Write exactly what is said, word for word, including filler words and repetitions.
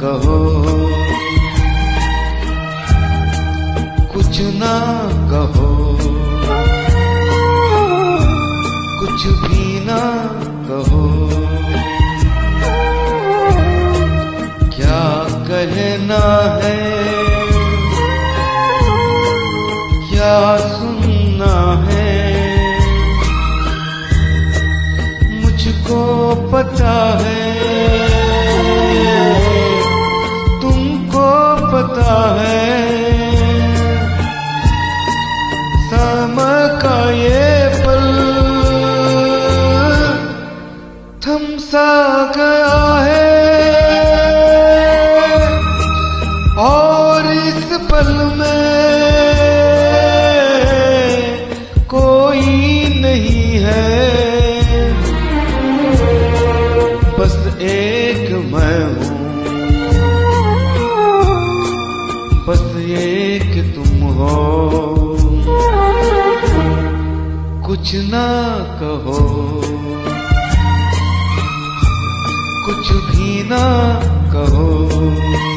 कहो, कुछ ना कहो, कुछ भी ना कहो। क्या कहना है, क्या सुनना है, मुझको पता है, तुमको पता है। समय का ये पल थम सा गया है, और इस पल में कोई नहीं है, बस एक मैं हूँ, बस एक तुम हो। कुछ ना कहो, कुछ भी ना कहो।